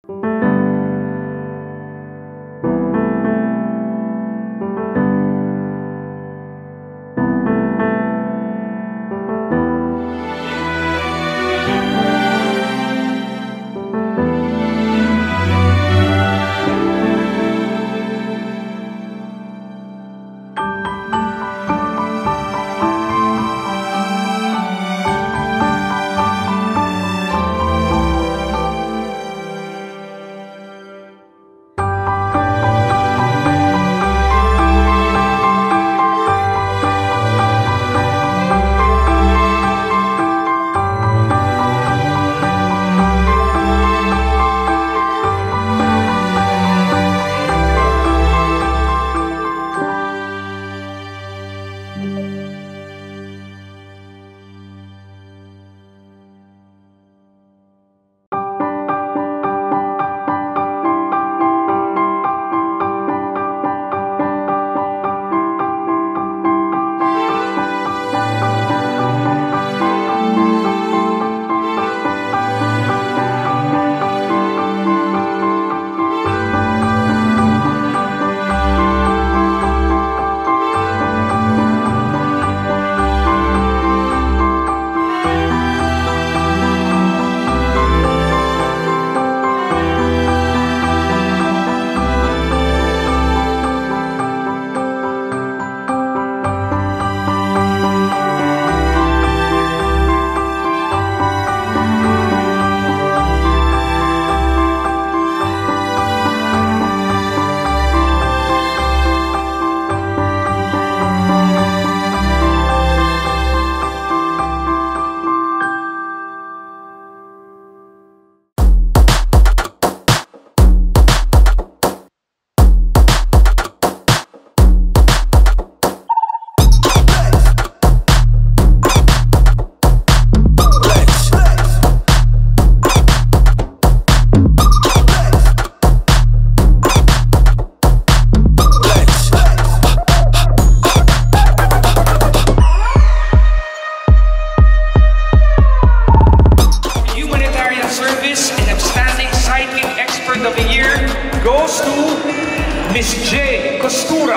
Costura.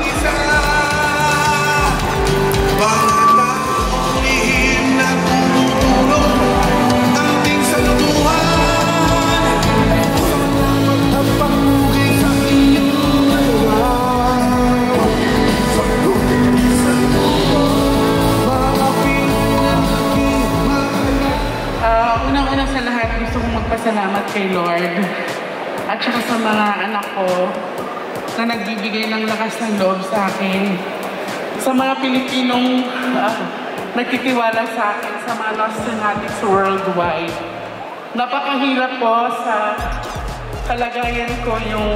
Unang-una sa lahat, gusto kong magpasalamat kay Lord at saka sa mga anak ko na nagbibigay ng lakas ng loob sa akin. Sa mga Pilipinong nagtitiwala sa akin, sa mga Nostalgics worldwide. Napakahirap po sa kalagayan ko yung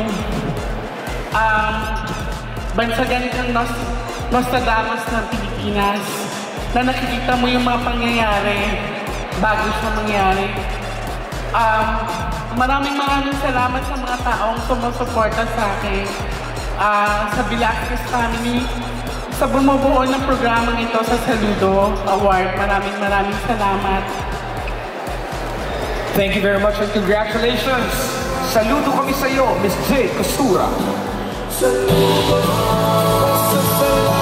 bansaganitang Nostradamus ng Pilipinas na nakikita mo yung mga pangyayari bago siya mangyari. Maraming salamat sa mga taong sumusuporta sa akin, sa Velasquez family, sa bumubuo ng programang ito sa Saludo Award. Maraming salamat. Thank you very much and congratulations! Saludo kami sa iyo, Miss J. Costura. Saludo sa